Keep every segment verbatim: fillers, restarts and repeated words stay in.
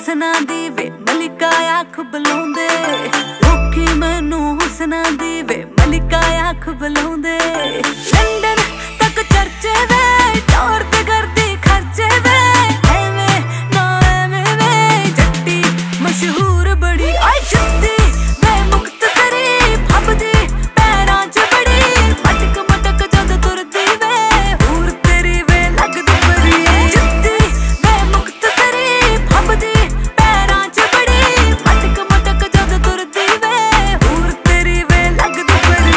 हुसना दी वे मलिका आँख बुलाउंदे लोकी मैनू हुसना दी वे मलिका आँख बुलाउंदे लंदन तक चर्चे वे टोर ते करदी खर्चे वे एवें ना एवें वे जट्टी मशहूर बड़ी ओए जुत्ती वे मुक्तसरी फबदी पैरां च बड़ी मटक मटक जद तुरदी वे हूर तेरी वे लगदी बड़ी जुत्ती वे मुक्तसरी फबदी पैरां च बड़ी मटक मटक जद तुरदी वे हूर तेरी वे लगदी बड़ी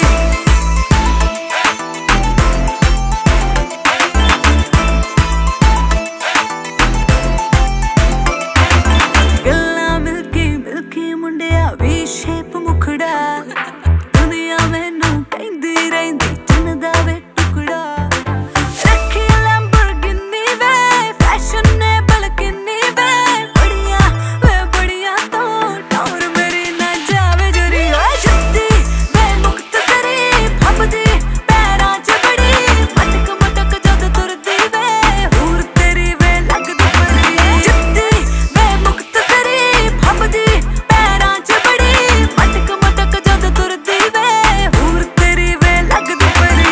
गल्लां मिलकी मिलकी मुंडिया वी शेप मुखड़ा दुनिया मैनू कहंदी रहिंदी चन्नदा वे टुकड़ा रखी लैम्बोर्गिनी वे फैशनेबल किन्नी वे बड़िया वे बड़िया तो टौर मेरी ना जावे जरी ओए जुत्ती वे मुक्तसरी फबदी पैरां च बड़ी मटक मटक जद तुरदी वे हूर तेरी वे लगदी बड़ी जुत्ती वे मुक्तसरी फबदी पैरां च बड़ी मटक मटक जद तुरदी वे हूर तेरी वे लगदी बड़ी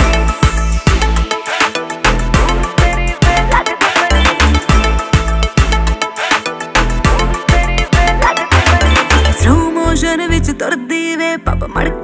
तेरी वे लगदी बड़ी तेरी वे लगदी बड़ी स्लो मोशन विच तुरदी वे पप मड़क